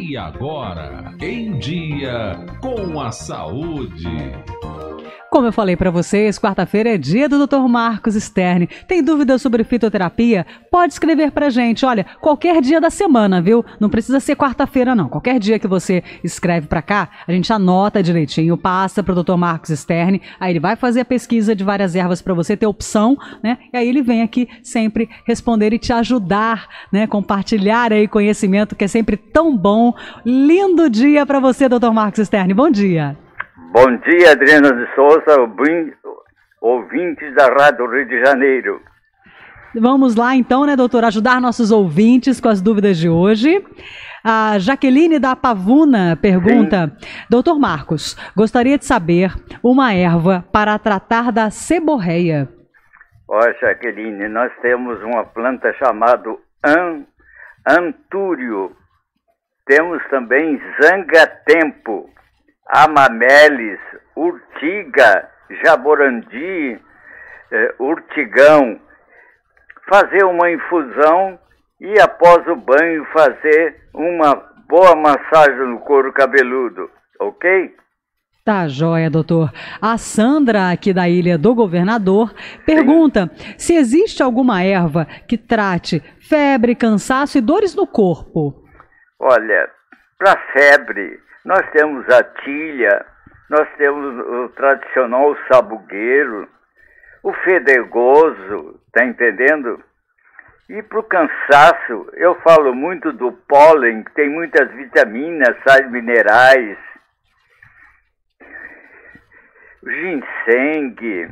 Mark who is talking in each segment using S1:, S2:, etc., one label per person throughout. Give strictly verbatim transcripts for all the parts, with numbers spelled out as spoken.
S1: E agora, Em Dia com a Saúde.
S2: Como eu falei para vocês, quarta-feira é dia do doutor Marcos Stern. Tem dúvidas sobre fitoterapia? Pode escrever pra gente. Olha, qualquer dia da semana, viu? Não precisa ser quarta-feira, não. Qualquer dia que você escreve pra cá, a gente anota direitinho, passa pro doutor Marcos Stern, aí ele vai fazer a pesquisa de várias ervas para você ter opção, né? E aí ele vem aqui sempre responder e te ajudar, né? Compartilhar aí conhecimento que é sempre tão bom. Lindo dia para você, doutor Marcos Stern. Bom dia.
S3: Bom dia, Adriana de Souza, ouvintes da Rádio Rio de Janeiro.
S2: Vamos lá então, né, doutor, ajudar nossos ouvintes com as dúvidas de hoje. A Jaqueline da Pavuna pergunta: Sim. doutor Marcos, gostaria de saber uma erva para tratar da seborreia.
S3: Ó, Jaqueline, nós temos uma planta chamada an, antúrio. Temos também zangatempo, amamelis, urtiga, jaborandi, eh, urtigão. Fazer uma infusão e após o banho fazer uma boa massagem no couro cabeludo, ok?
S2: Tá joia, doutor. A Sandra, aqui da Ilha do Governador, pergunta Sim. se existe alguma erva que trate febre, cansaço e dores no corpo. Olha, para febre, nós temos a tilha, nós temos o tradicional sabugueiro, o fedegoso, tá entendendo? E para o cansaço, eu falo muito do pólen, que tem muitas vitaminas, sais minerais, o ginseng,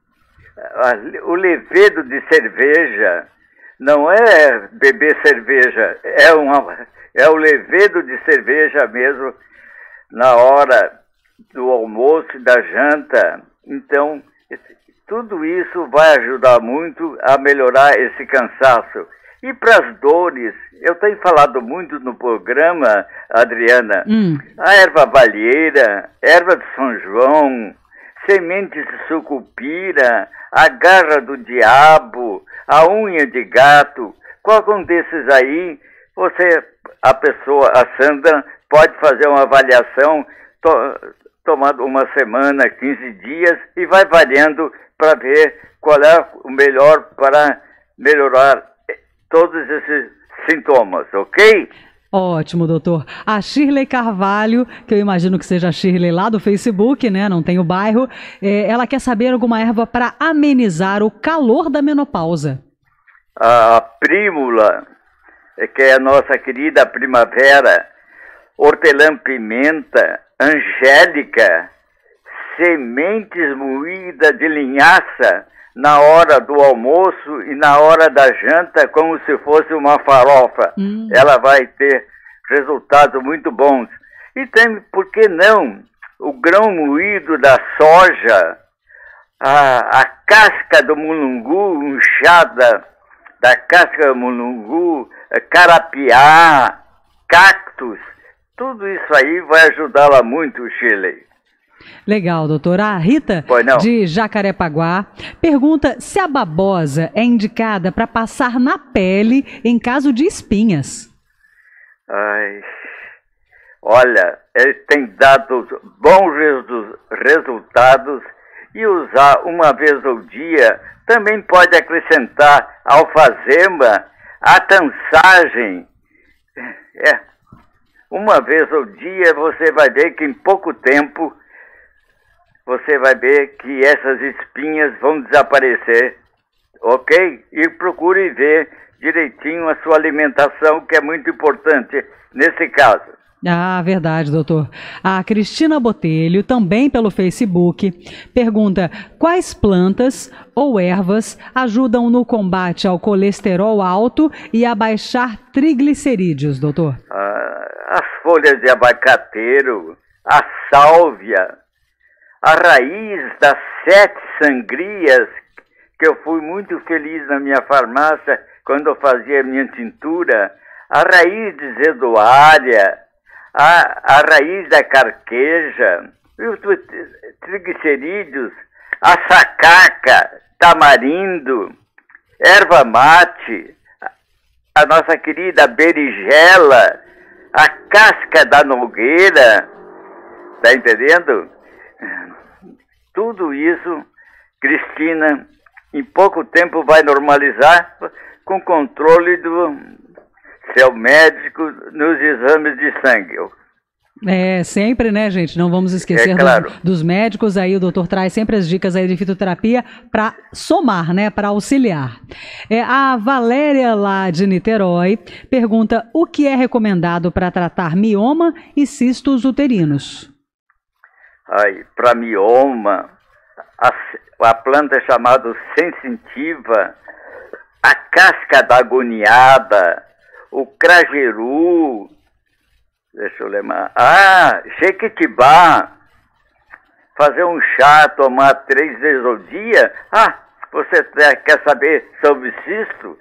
S2: o levedo de cerveja, não é beber cerveja, é, uma, é o levedo de cerveja mesmo, na hora do almoço e da janta. Então, tudo isso vai ajudar muito a melhorar esse cansaço. E para as dores, eu tenho falado muito no programa, Adriana, hum. a erva valheira, erva de São João, sementes de sucupira, a garra do diabo, a unha de gato. Qualquer um desses aí, você, a pessoa, a Sandra, pode fazer uma avaliação, to, tomando uma semana, quinze dias, e vai variando para ver qual é o melhor para melhorar todos esses sintomas, ok? Ótimo, doutor. A Shirley Carvalho, que eu imagino que seja a Shirley lá do Facebook, né? Não tem o bairro. É, ela quer saber alguma erva para amenizar o calor da menopausa. A prímula, que é a nossa querida primavera, hortelã-pimenta, angélica, sementes moídas de linhaça na hora do almoço e na hora da janta, como se fosse uma farofa. Hum. Ela vai ter resultados muito bons. E tem, por que não, o grão moído da soja, a, a casca do mulungu, um chá da, da casca do mulungu, carapiá, cactos, tudo isso aí vai ajudá-la muito, Shirley. Legal, doutora. A Rita, de Jacarepaguá, pergunta se a babosa é indicada para passar na pele em caso de espinhas. Ai, olha, ele tem dado bons resu resultados e usar uma vez ao dia. Também pode acrescentar alfazema, a tansagem. É, uma vez ao dia você vai ver que em pouco tempo você vai ver que essas espinhas vão desaparecer, ok? E procure ver direitinho a sua alimentação, que é muito importante nesse caso. Ah, verdade, doutor. A Cristina Botelho, também pelo Facebook, pergunta quais plantas ou ervas ajudam no combate ao colesterol alto e a baixar triglicerídeos, doutor? Ah, as folhas de abacateiro, a sálvia, a raiz das sete sangrias, que eu fui muito feliz na minha farmácia quando eu fazia minha tintura, a raiz de zedoária, a, a raiz da carqueja, os triglicerídeos, a sacaca, tamarindo, erva mate, a nossa querida berigela, a casca da nogueira, tá entendendo? Tudo isso, Cristina, em pouco tempo vai normalizar com controle do seu médico nos exames de sangue.
S4: É, sempre, né, gente? Não vamos esquecer é, claro. dos, dos médicos. Aí o doutor traz sempre as dicas aí de fitoterapia para somar, né, para auxiliar. É, a Valéria, lá de Niterói, pergunta o que é recomendado para tratar mioma e cistos uterinos.
S2: Ai, para mioma, a, a planta é chamada sensitiva, a casca da agoniada, o crajeru, deixa eu lembrar, ah, jequitibá, fazer um chá, tomar três vezes ao dia. Ah, você quer saber sobre cisto?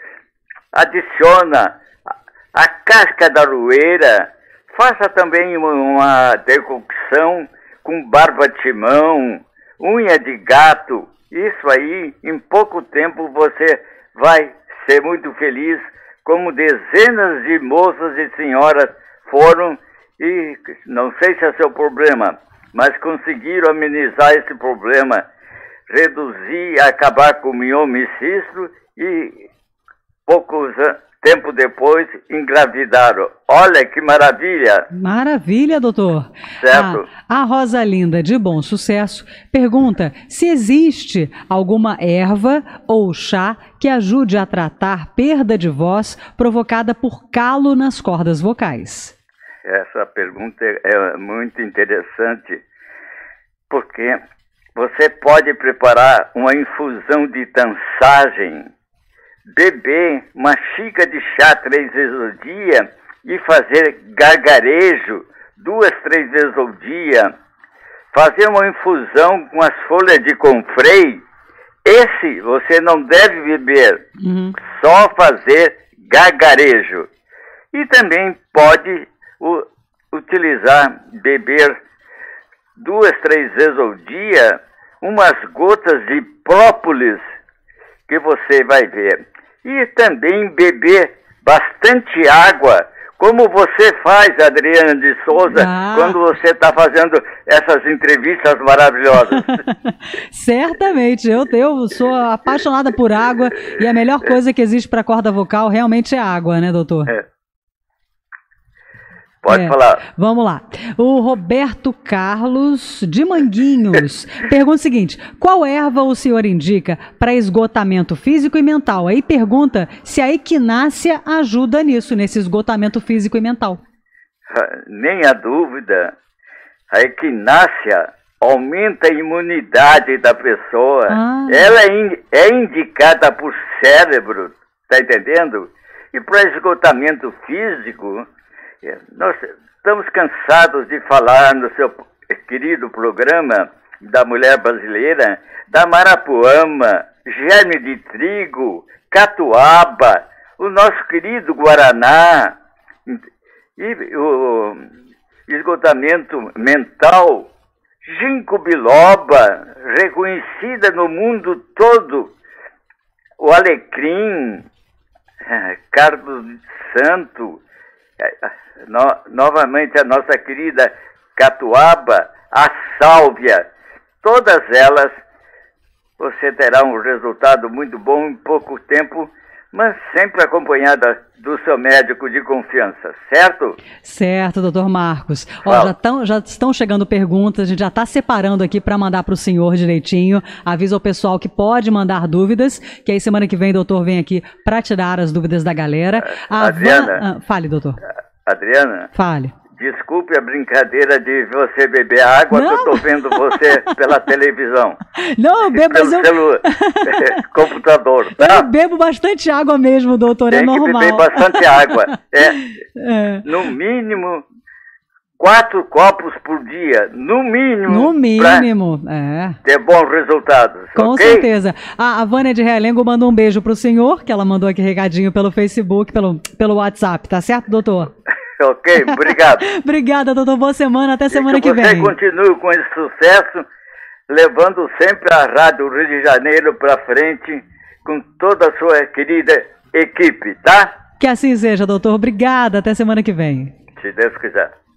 S2: Adiciona a, a casca da aroeira, faça também uma decocção com barba de chimão, unha de gato. Isso aí, em pouco tempo você vai ser muito feliz, como dezenas de moças e senhoras foram e não sei se é seu problema, mas conseguiram amenizar esse problema, reduzir, acabar com o mioma e cisto e poucos tempo depois engravidaram. Olha que maravilha!
S4: Maravilha, doutor.
S2: Certo.
S4: A, a Rosalinda, de Bom Sucesso, pergunta se existe alguma erva ou chá que ajude a tratar perda de voz provocada por calo nas cordas vocais.
S2: Essa pergunta é muito interessante, porque você pode preparar uma infusão de tansagem, beber uma xícara de chá três vezes ao dia e fazer gargarejo duas, três vezes ao dia, fazer uma infusão com as folhas de confrei. Esse você não deve beber, uhum. Só fazer gargarejo. E também pode o, utilizar, beber duas, três vezes ao dia, umas gotas de própolis, que você vai ver. E também beber bastante água, como você faz, Adriana de Souza, ah. quando você está fazendo essas entrevistas maravilhosas.
S4: Certamente, eu, eu sou apaixonada por água e a melhor coisa que existe para a corda vocal realmente é água, né, doutor?
S2: É. Pode é. falar.
S4: Vamos lá. O Roberto Carlos, de Manguinhos, pergunta o seguinte: qual erva o senhor indica para esgotamento físico e mental? Aí pergunta se a equinácea ajuda nisso, nesse esgotamento físico e mental.
S2: Nem há dúvida. A equinácea aumenta a imunidade da pessoa. Ah. Ela é, in, é indicada por cérebro, tá entendendo? E para esgotamento físico, nós estamos cansados de falar no seu querido programa da mulher brasileira, da marapuama, germe de trigo, catuaba, o nosso querido guaraná, e o esgotamento mental, ginkgo biloba, reconhecida no mundo todo, o alecrim, cardo santo, No, novamente a nossa querida catuaba, a sálvia, todas elas você terá um resultado muito bom em pouco tempo, mas sempre acompanhada do seu médico de confiança, certo?
S4: Certo, doutor Marcos. Ó, já, tão, já estão chegando perguntas, a gente já está separando aqui para mandar para o senhor direitinho. Avisa o pessoal que pode mandar dúvidas, que aí semana que vem o doutor vem aqui para tirar as dúvidas da galera. A
S2: Adriana,
S4: Van... ah, fale, doutor.
S2: Adriana,
S4: fale.
S2: Desculpe a brincadeira de você beber água, não. Que eu estou vendo você pela televisão.
S4: Não, eu bebo,
S2: pelo
S4: mas eu...
S2: Pelo computador, tá?
S4: Eu bebo bastante água mesmo, doutor,
S2: Tem
S4: é normal.
S2: Tem que beber bastante água. É, é. No mínimo, quatro copos por dia. No mínimo.
S4: No mínimo, é.
S2: Ter bons resultados,
S4: Com
S2: okay?
S4: certeza. A, a Vânia de Realengo mandou um beijo pro senhor, que ela mandou aqui recadinho pelo Facebook, pelo, pelo WhatsApp, tá certo, doutor?
S2: Ok, obrigado.
S4: Obrigada, doutor. Boa semana. Até semana que, que vem.
S2: Você continue com esse sucesso, levando sempre a Rádio Rio de Janeiro para frente, com toda a sua querida equipe, tá?
S4: Que assim seja, doutor. Obrigada. Até semana que vem.
S2: Se Deus quiser.